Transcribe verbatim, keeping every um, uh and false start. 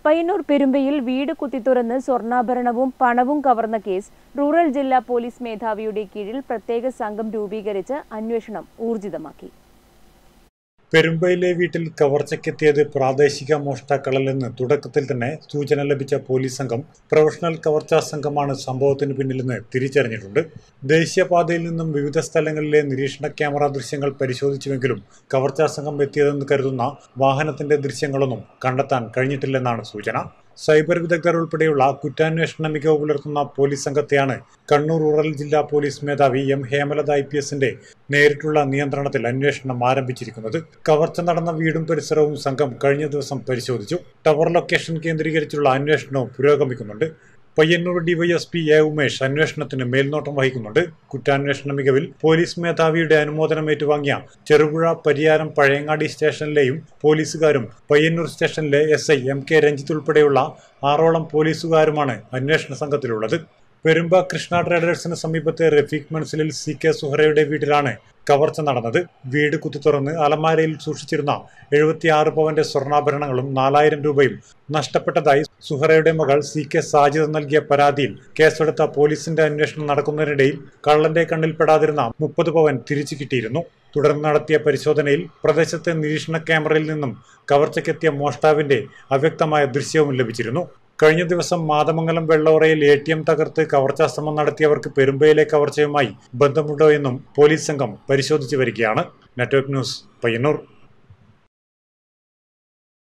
പയ്യന്നൂർ പെരുമ്പയിൽ വീട് കുത്തിത്തുറന്ന് സ്വർണ്ണാഭരണവും പണവും കവർന്ന കേസ് റൂറൽ ജില്ലാ പോലീസ് മേധാവിയുടെ കീഴിൽ പ്രത്യേക സംഘം രൂപീകരിച്ച് അന്വേഷണം ഊർജിതമാക്കി. പെരുമ്പയിലെ വീട്ടിൽ കവർച്ചയ്ക്കെത്തിയത് പ്രാദേശിക മോഷ്ടാക്കളല്ലെന്ന് തുടക്കത്തിൽ തന്നെ സൂചന ലഭിച്ച പോലീസ് സംഘം പ്രൊഫഷണൽ കവർച്ചാ സംഘമാണ് സംഭവത്തിന് പിന്നിലെന്ന് തിരിച്ചറിഞ്ഞിട്ടുണ്ട്. ദേശീയപാതയിൽ നിന്നും വിവിധ സ്ഥലങ്ങളിലെ നിരീക്ഷണ ക്യാമറ ദൃശ്യങ്ങൾ പരിശോധിച്ചുവെങ്കിലും കവർച്ചാ സംഘം എത്തിയതെന്ന് കരുതുന്ന വാഹനത്തിന്റെ ദൃശ്യങ്ങളൊന്നും കണ്ടെത്താൻ കഴിഞ്ഞിട്ടില്ലെന്നാണ് സൂചന. സൈബർ വിദഗ്ധർ ഉൾപ്പെടെയുള്ള കുറ്റാന്വേഷണ മികവ് പുലർത്തുന്ന പോലീസ് സംഘത്തെയാണ് കണ്ണൂർ റൂറൽ ജില്ലാ പോലീസ് മേധാവി എം ഹേമലത ഐ പി എസിന്റെ നേരിട്ടുള്ള നിയന്ത്രണത്തിൽ അന്വേഷണം ആരംഭിച്ചിരിക്കുന്നത്. കവർച്ച നടന്ന വീടും പരിസരവും സംഘം കഴിഞ്ഞ ദിവസം പരിശോധിച്ചു. ടവർ ലൊക്കേഷൻ കേന്ദ്രീകരിച്ചുള്ള അന്വേഷണവും പുരോഗമിക്കുന്നുണ്ട്. പയ്യന്നൂർ ഡിവൈഎസ്പി എ ഉമേഷ് അന്വേഷണത്തിന് മേൽനോട്ടം വഹിക്കുന്നുണ്ട്. കുറ്റാന്വേഷണ മികവിൽ പോലീസ് മേധാവിയുടെ അനുമോദനം ഏറ്റുവാങ്ങിയ ചെറുപുഴ, പരിയാരം, പഴയങ്ങാടി സ്റ്റേഷനിലെയും പോലീസുകാരും പയ്യന്നൂർ സ്റ്റേഷനിലെ S I M K Ranjith ഉൾപ്പെടെയുള്ള ആറോളം പോലീസുകാരുമാണ് അന്വേഷണ സംഘത്തിലുള്ളത്. പെരുമ്പ കൃഷ്ണ ട്രേഡേഴ്സിന് സമീപത്തെ റഫീഖ് മൻസിലിൽ സി കെ സുഹറയുടെ വീട്ടിലാണ് കവർച്ച നടന്നത്. വീട് കുത്തിത്തുറന്ന് അലമാരയിൽ സൂക്ഷിച്ചിരുന്ന എഴുപത്തിയാറ് പവന്റെ സ്വർണ്ണാഭരണങ്ങളും നാലായിരം രൂപയും നഷ്ടപ്പെട്ടതായി സുഹറയുടെ മകൾ സി കെ സാജിദ നൽകിയ പരാതിയിൽ കേസെടുത്ത പോലീസിന്റെ അന്വേഷണം നടക്കുന്നതിനിടയിൽ കള്ളന്റെ കണ്ണിൽപ്പെടാതിരുന്ന മുപ്പത് പവൻ തിരിച്ചു കിട്ടിയിരുന്നു. തുടർന്ന് നടത്തിയ പരിശോധനയിൽ പ്രദേശത്തെ നിരീക്ഷണ ക്യാമറയിൽ നിന്നും കവർച്ചയ്ക്കെത്തിയ മോഷ്ടാവിന്റെ അവ്യക്തമായ ദൃശ്യവും ലഭിച്ചിരുന്നു. കഴിഞ്ഞ ദിവസം മാതമംഗലം വെള്ളോറയിൽ എ ടി എം തകർത്ത് കവർച്ചാ ശ്രമം നടത്തിയവർക്ക് പെരുമ്പയിലെ കവർച്ചയുമായി ബന്ധമുണ്ടോ എന്നും പോലീസ് സംഘം പരിശോധിച്ചു വരികയാണ്. Network news, Payyanur.